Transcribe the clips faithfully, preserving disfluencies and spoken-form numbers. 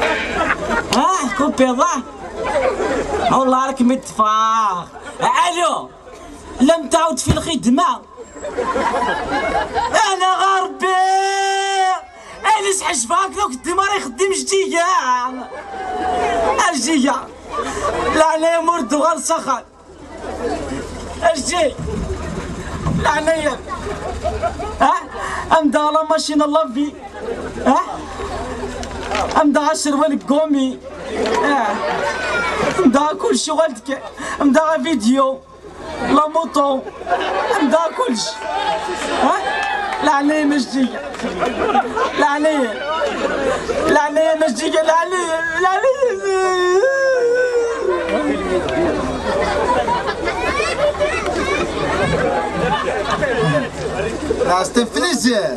ها كوبي ضاع والله راك متفاخ. الو لم تعد في الخدمة. انا غربي انا سحش فاك لو كنت ما يخدم جديا اجيا لا انا مرد غير سخن اجي لا انا ها امدا على ماشين الله في ها امدا عشر ولك قومي ها امدا كل شغلتك امدا فيديو لا موطو امدا كلش ها لا علي مجدية لا علي لا علي مجدية لا علي لا علي لاستم فليزر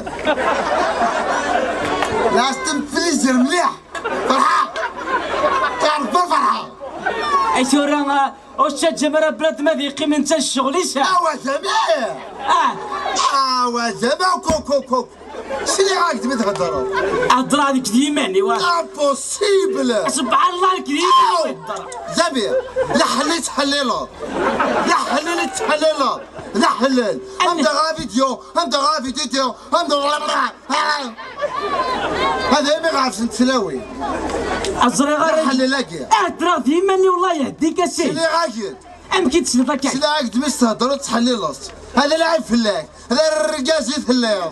لاستم فليزر مليح فرحة تعرف بالفرحة ايشو راه واش جمرة بلاد ما ذيقي من تا الشغل ساعة اوا زعما اه اوا زعما كوك كوك كوك شنو راك تبي تهضروا؟ هضر هذيك ديماني واه امبوسيبل سبحان الله الكريم زبير لا حليت حليله لا حليت حليله لا حلل امدا غا فيديو امدا غا فيديو امدا هذا ما عرفتش نتسلاوي ازري غير حلل كاع هضر ديماني والله يهديك اسيدي شنو راك ام كيتسلف هكا شنو راك تبي تهضر وتحلي لاص هذا لاعب فلاك هذا الرقاز يثلي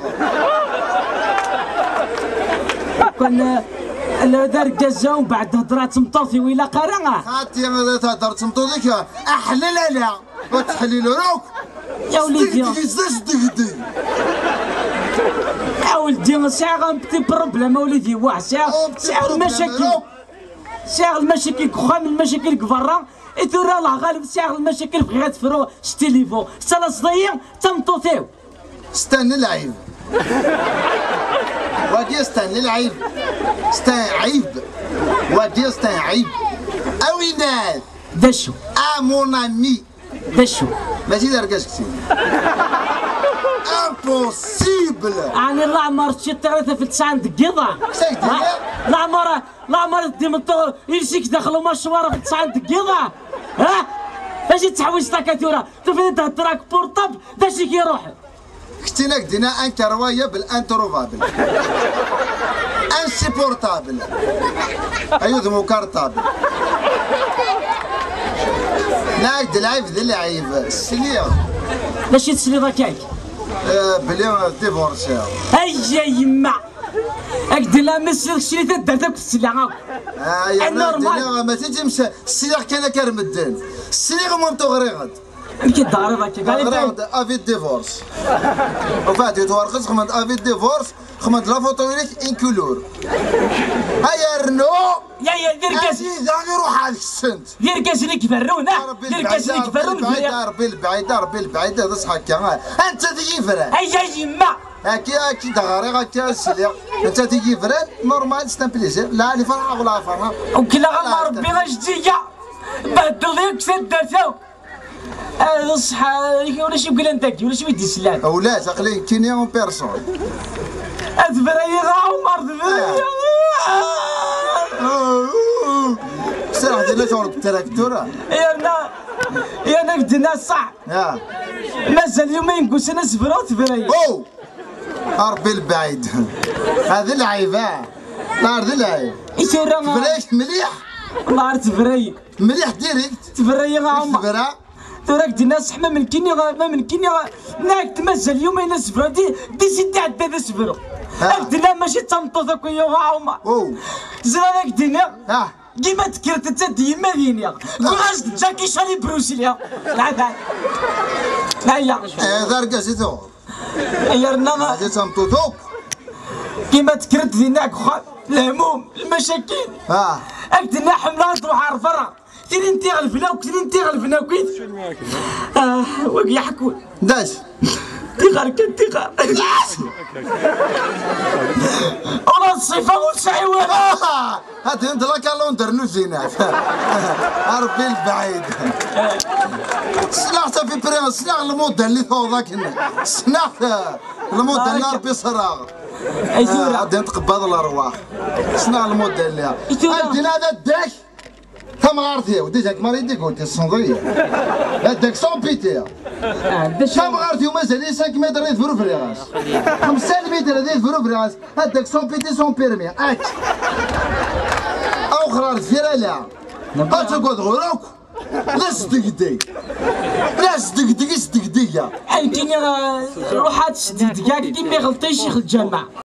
كان هذا رقازه ومن بعد هضرات مطوطي ويلا قرا خاطي انا تهضر تمطوطيك احلل عليها وتحلل روك يا وليدي دقدي يا ولدي ساعة غنبتي بروبليم وليدي واه ساعة ساعة المشاكل ساعة المشاكل كخام المشاكل كفرا إذا الله غالب ساعة المشاكل في غير تفرو ستيليفو سالا صديق تمطوطيو استنى العيب وادي استنى العيب استنى عيب وادي استنى عيب اوينال دشو ا مون امي دشو ماشي دركاش كثير امبوسيبل يعني لا عمر شي ثلاثة في تسعة دقيقة لا عمر لا عمر ديمطو يمسك دخلوا مشوار في تسعة دقيقة ها فاش تحوس تاكاتورا تفيد تهضرك بورطاب باش كيروح كتينا كدينا ان كروايه بالانتروفابل انسيبورتابل ايوه مو كارطابل لا دلايف ذي العيب السلية باش تسلي ذاك بلي ديفورسي هيا يما اكدي لا مسلك شريت دردك السلعه اه يا نورمال ما تجيش السليغ كان كرمدان السليغ مو تغريغد كي دار ذاك قال افي ديفورس وفاتي تورخص خمد افي ديفورس خمد لا فوتو ليك ان كولور هيا رنو يا يا دير كاس داغي روح هذيك السنت دير كاس اللي كفرونا دير كاس اللي كفرونا ربي البعيد ربي البعيد هذا صح هكا انت تجي فران هيا يما هاكي هاكي دغاري هاكي السليغ انت تجي فران نورمال سي ان بليزير لا لي فرحه ولا فرحه وكلا غا ربي غجديه بدل ذيك سدتو هذا صح ولا شي بقول انت ولا شي يدي سلام ولا تقلي كيني اون بيرسون ادبري غا عمر دبري سرح ديال تورك التراكتوره يا انا يا انا بدنا صح يا مازال يومين نقول انا زفرات تبري او ربي البعيد هذه العيبه نار ذي العيب ايش راه تبريك مليح نار تبري مليح ديريكت تبري غا عمر تبرا تراك دي ناس ما من كيني ما من كيني ناك تمازال يومين زفرا دي دي سيدي عدا زفرو هاك ماشي تنطو ذاك يا عمر او زرا ذاك دينا ها كيما تكرت انت ديما دينيا كلاش جاكي شالي بروسيليا العذاب لا يا هذا رقصتو يا رنا هذا تنطوطوك كيما تكرت ديناك خا الهموم المشاكل ها اكدنا حمله تروح على الفرا تيري انت غلفنا وكتير انت غلفنا وكيت اه وقيا حكون داش تيغار كان تيغار ولا الصفة والسعيوان هذا انت لك لوندر نوزينات ربي البعيد سنعت في بريم سنع الموديل اللي ثو ذاك سنعت الموديل اللي ربي صراغ اي تورا غادي نتقبض الارواح شنو الموديل ليها انت هذا داك ثم غارتي وديتك مريدك قلت الصنديه هذاك سون بيتيا ثم غارتي ومازال خمسة متر يدفرو في الراس خمسة متر هذا يدفرو في الراس هذاك سون بيتي سون بيرمي اك او خرار فيرا لا قالت تقعد غروك لا صدقتي لا صدقتي صدقتي عاوديني روح هاد الشديد كاع كي ما يغلطيش يخرج الجامع